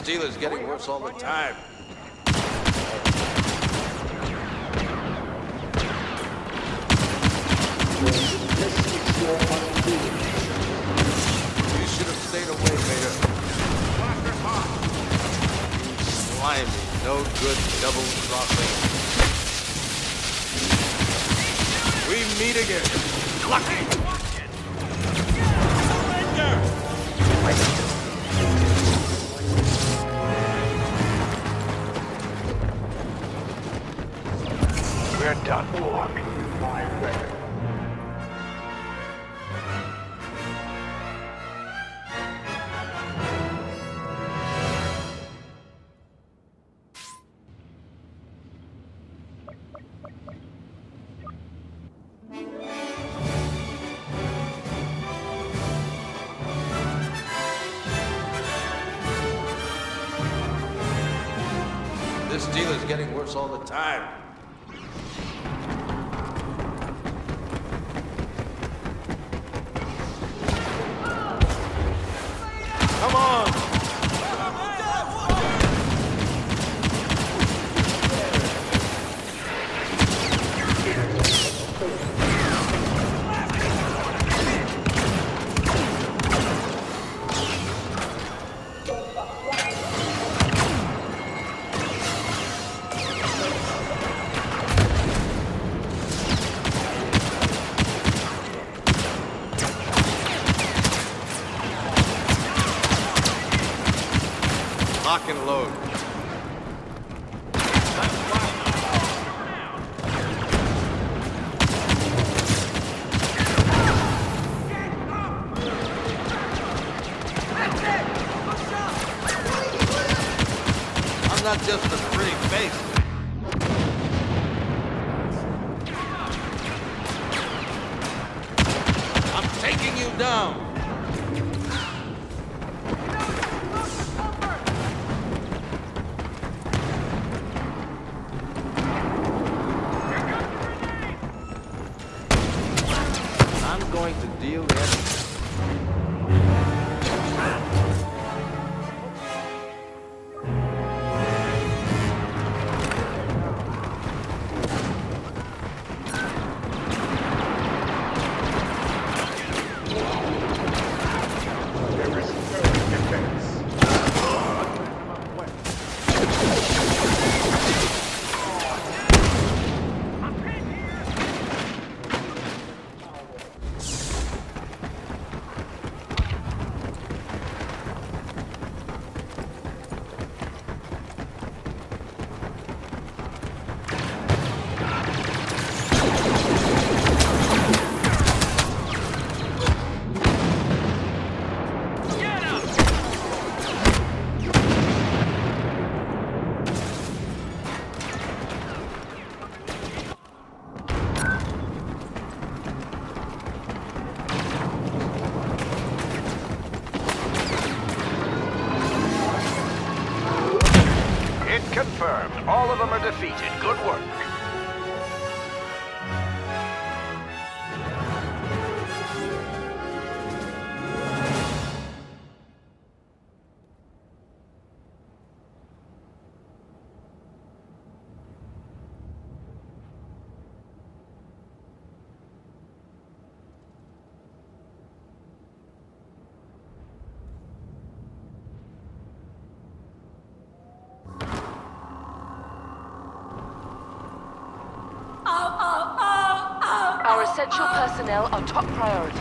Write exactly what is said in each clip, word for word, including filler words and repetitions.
deal is getting worse all the time. You should have stayed away, Vader. Slimy, no good double crossing. We meet again. Lucky! Surrender! We're done for. This deal is getting worse all the time. Come on! Lock and load. I'm not just a pretty face. I'm taking you down. I'm going to deal with Confirmed. All of them are defeated. Good work. Our essential personnel are top priority.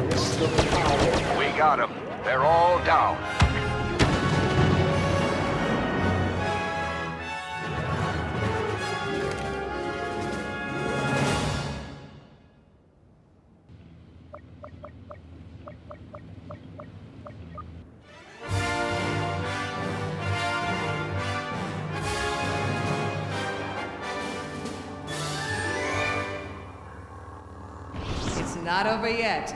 We got them. They're all down. not over yet.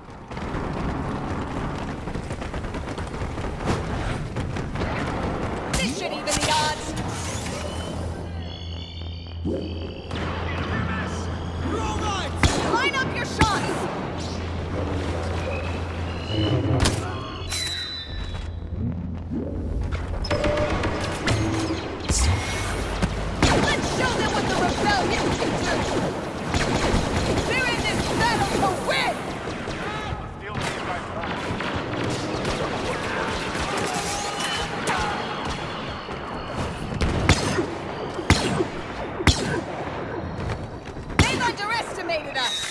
This should even the odds. Line up your shots! Let's show them what the rebellion can do! They're in this battle to win! They've underestimated us!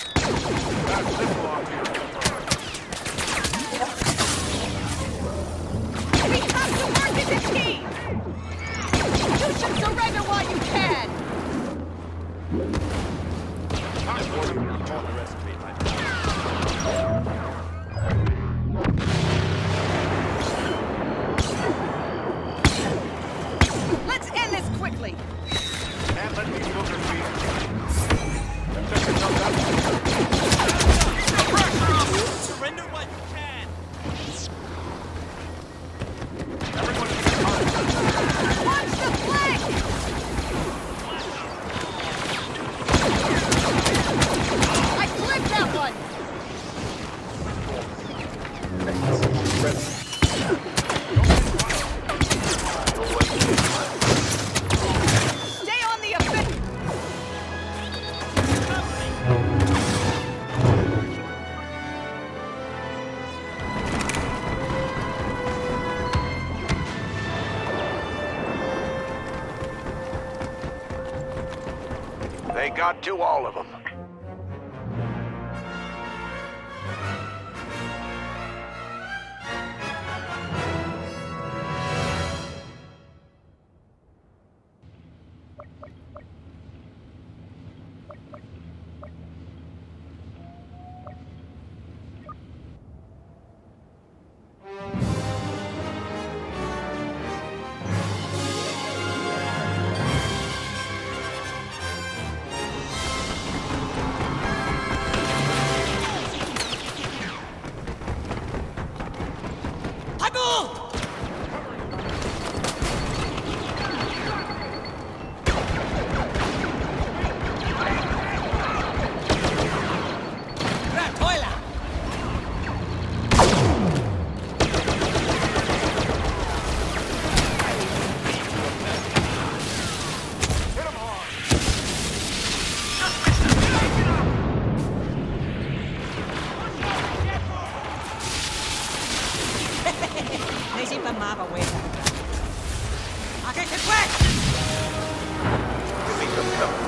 We have to work as a team! You should surrender while you can! Let's end this quickly! Can't let these bookers beat Surrender what you can! Everyone keep calm. Watch the flank! I clipped that one! Stay on the offensive! They got to all of them. Give me some cover.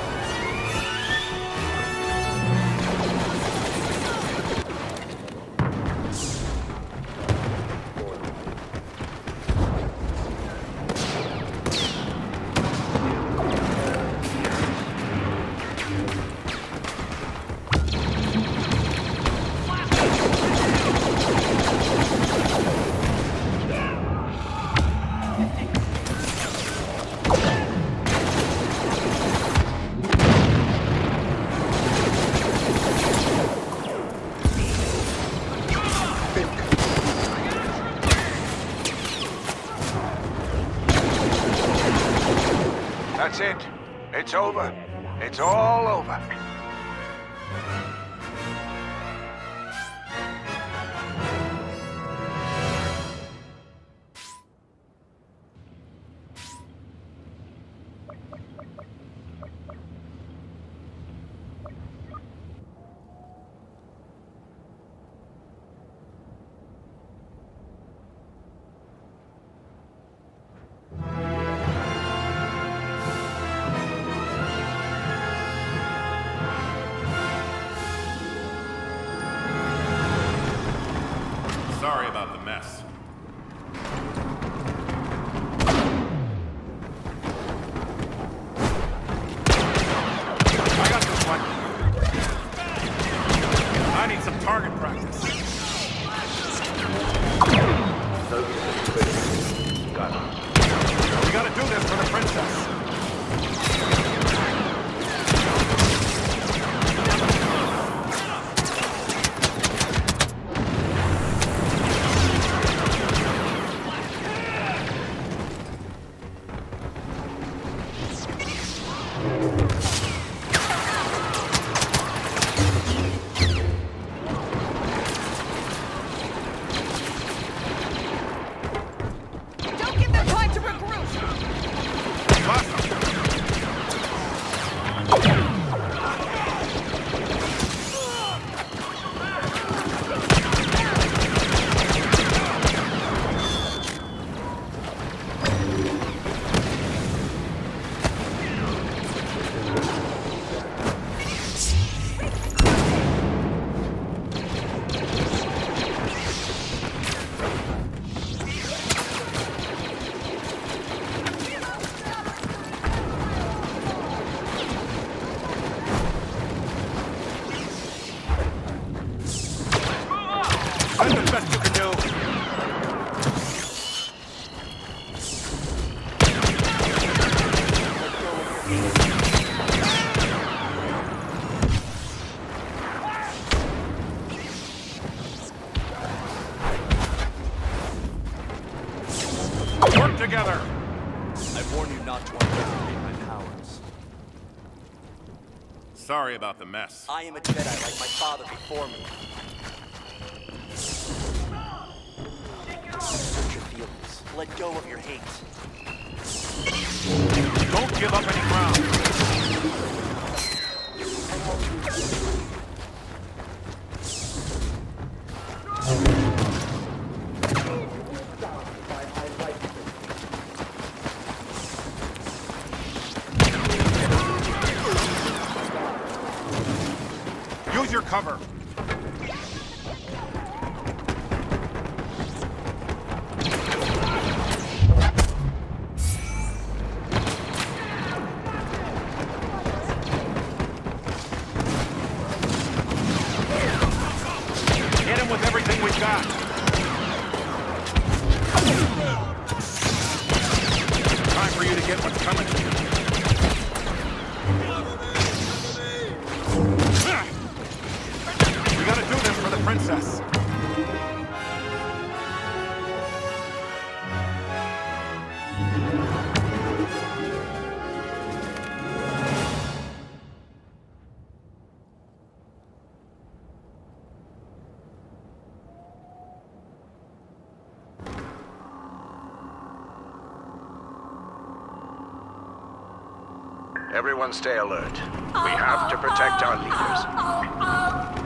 That's it. It's over. It's all over. Sorry about the mess. I got this one. I need some target practice. We gotta do this for the princess. Sorry about the mess. I am a Jedi like my father before me. Search your feelings. Let go of your hate. Don't give up any ground. Use your cover. Hit him with everything we've got. Time for you to get what's coming to you. We gotta do this for the princess. Everyone stay alert. We have to protect our leaders.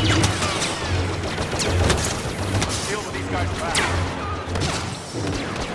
Deal with these guys fast.